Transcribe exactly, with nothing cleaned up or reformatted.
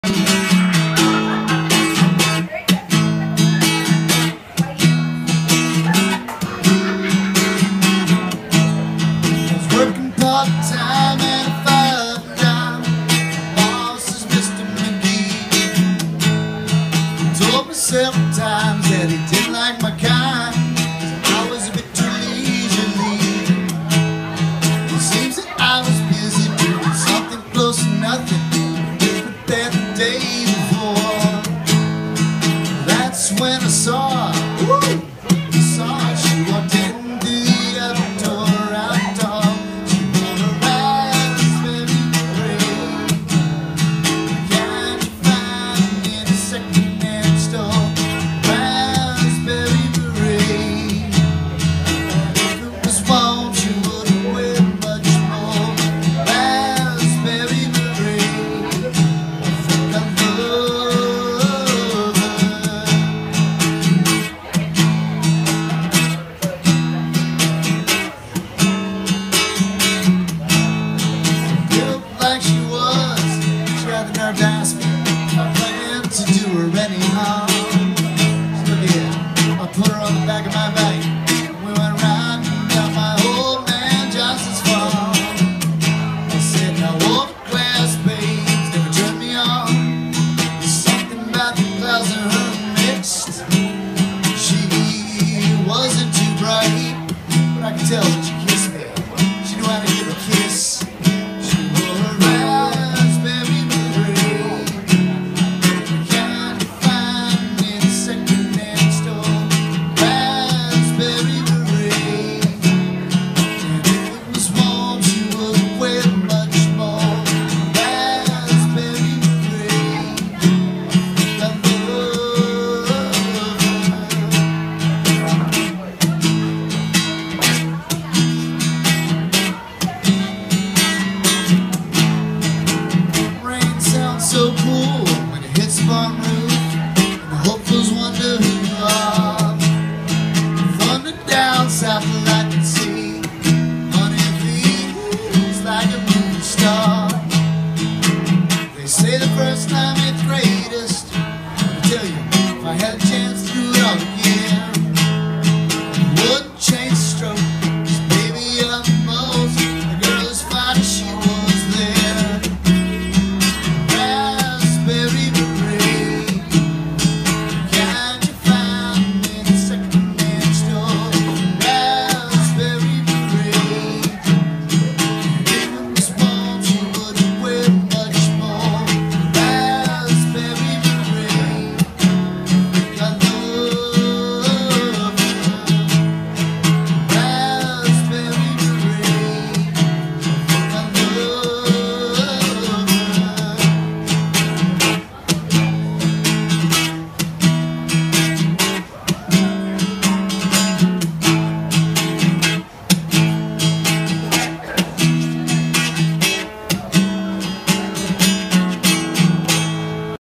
Working part-time at a five dime. Boss is Mister McGee. Told me several times that he didn't like my kind. I was a bit too leisurely. It seems that I was busy doing something close to nothing different than the day before. That's when I saw her. Woo! I saw her. She walked in the other door. Asked me if I planned to do her any harm. So yeah, I put her on the back of my bike. We went riding down my old man Johnson's farm. I said, now overclass babes never turned me on. There's something about the clouds and her mixed. She wasn't too bright, but I could tell that she kissed me. She knew how to give a kiss. She wore her raspberry so cool when it hits the barn roof and the hopefuls wonder who you are. Thunder down south of lightning sea, honey feels like a movie star. They say the first time it's greatest. Let me tell you, if I had a chance to do it all again,